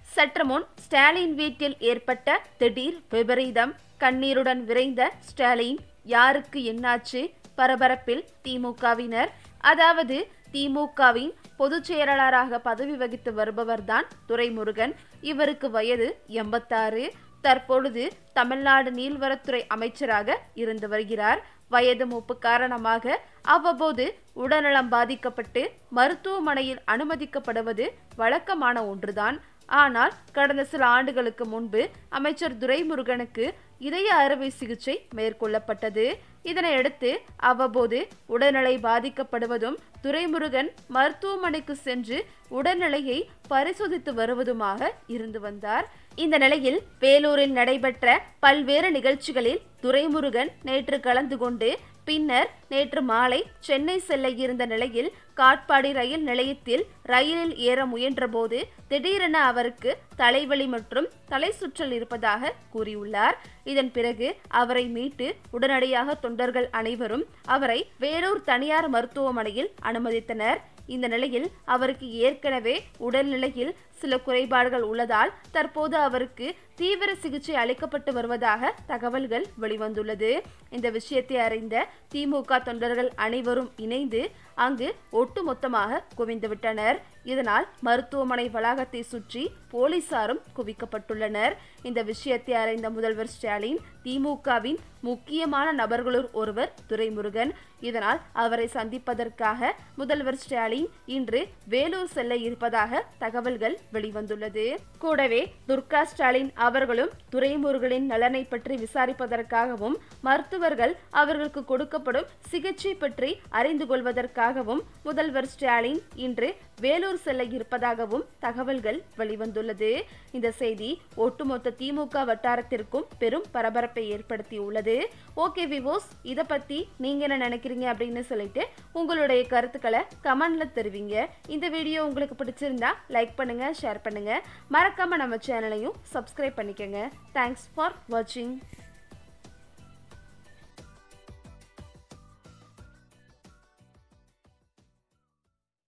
சற்று முன் ஸ்டாலின் வீட்டில் ஏற்பட்ட திடீர் விபரீதம். கண்ணீருடன் விரைந்த ஸ்டாலின். யாருக்கு என்னாச்சு? பரபரப்பில் திமுகவினர். அதாவது திமுகவின் பொதுச் செயலாளராக பதவி வகித்து வருபவர்தான் துரைமுருகன். இவருக்கு வயது 86. தற்பொழுது தமிழ்நாடு நீர்வளத்துறை அமைச்சராக இருந்து வருகிறார். வயது மூப்பு காரணமாக அவ்வப்போது உடல்நலம் பாதிக்கப்பட்டு மருத்துவமனையில் அனுமதிக்கப்படுவது வழக்கமான ஒன்றுதான். ஆனால் கடந்த சில ஆண்டுகளுக்கு முன்பு அமைச்சர் துரைமுருகனுக்கு இதய அறுவை சிகிச்சை மேற்கொள்ளப்பட்டது. இதனையடுத்து அவ்வப்போது உடல்நிலை பாதிக்கப்படுவதும் துரைமுருகன் மருத்துவமனைக்கு சென்று உடல்நிலையை பரிசோதித்து வருவதுமாக இருந்து வந்தார். இந்த நிலையில் வேலூரில் நடைபெற்ற பல்வேறு நிகழ்ச்சிகளில் துரைமுருகன் நேற்று கலந்து கொண்டு பின்னர் நேற்று மாலை சென்னை செல்ல இருந்த நிலையில் காட்பாடி ரயில் நிலையத்தில் ரயிலில் ஏற முயன்றபோது திடீரென அவருக்கு தலைவலி மற்றும் தலை சுற்றல் இருப்பதாக கூறியுள்ளார். இதன் பிறகு அவரை மீட்டு உடனடியாக தொண்டர்கள் அனைவரும் அவரை வேலூர் தனியார் மருத்துவமனையில் அனுமதித்தனர். இந்த நிலையில் அவருக்கு ஏற்கனவே உடல்நிலையில் சில குறைபாடுகள் உள்ளதால் தற்போது அவருக்கு தீவிர சிகிச்சை அளிக்கப்பட்டு வருவதாக தகவல்கள் வெளிவந்துள்ளது. இந்த விஷயத்தை அறிந்த திமுக தொண்டர்கள் அனைவரும் இணைந்து அங்கு ஒட்டுமொத்தமாக குவிந்துவிட்டனர். இதனால் மருத்துவமனை வளாகத்தை சுற்றி போலீசாரும் குவிக்கப்பட்டுள்ளனர். இந்த விஷயத்தை அறிந்த முதல்வர் ஸ்டாலின் திமுகவின் முக்கியமான நபர்களுள் ஒருவர் துரைமுருகன். இதனால் அவரை சந்திப்பதற்காக முதல்வர் ஸ்டாலின் இன்று வேலூர் செல்ல இருப்பதாக தகவல்கள் வெளிவந்துள்ளது. கூடவே துர்கா ஸ்டாலின் அவர்களும் துரைமுருகனின் நலனை பற்றி விசாரிப்பதற்காகவும் மருத்துவர்கள் அவர்களுக்கு கொடுக்கப்படும் சிகிச்சை பற்றி அறிந்து கொள்வதற்காகவும் முதல்வர் ஸ்டாலின் இன்று வேலூர் செல்ல இருப்பதாகவும் தகவல்கள் வெளிவந்துள்ளது. இந்த செய்தி ஒட்டுமொத்த திமுக வட்டாரத்திற்கும் பெரும் பரபரப்பை ஏற்படுத்தியுள்ளது. ஓகே விவோஸ், இதை பத்தி நீங்க என்ன நினைக்கிறீங்க அப்படின்னு சொல்லிட்டு உங்களுடைய கருத்துக்களை கமெண்ட்ல தெரிவிங்க. இந்த வீடியோ உங்களுக்கு பிடிச்சிருந்தா லைக் பண்ணுங்க, ஷேர் பண்ணுங்க, மறக்காம நம்ம சேனலையும் சப்ஸ்கிரைப் பண்ணிக்கங்க. தேங்க்ஸ் ஃபார் வாட்சிங்.